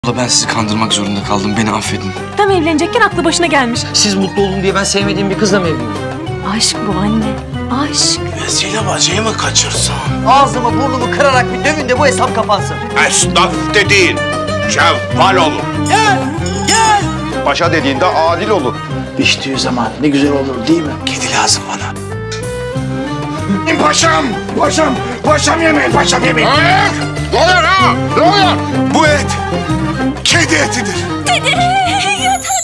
Ben sizi kandırmak zorunda kaldım. Beni affedin. Tam evlenecekken aklı başına gelmiş. Siz mutlu olun diye ben sevmediğim bir kızla mı evleneyim? Aşk bu anne. Aşk. Vesile bacayı mı kaçırsam? Ağzımı burnumu kırarak bir dövün de bu hesap kapansın. Esnaf dediğin cevval olur. Gel! Paşa dediğinde adil olur. İçtiği zaman ne güzel olur değil mi? Kedi lazım bana. Paşam! Paşam! Paşam yemeyin, paşam yemeyin. Ne oluyor ha? Ne oluyor? Bu et kedi etidir. Dede! Yeter!